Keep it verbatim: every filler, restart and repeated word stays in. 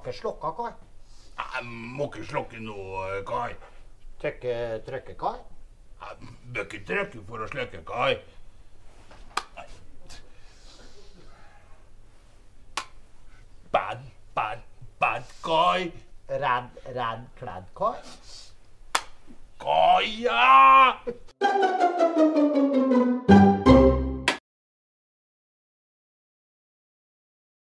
ikke slokka, Kai. Jeg må ikke slokke noe, Kai. Trykke, trykke, Kai. Jeg bør ikke trykke for å slukke, Kai. Bad, bad, bad, Kai. Redd, redd, kledd, Kai. Kai, ja!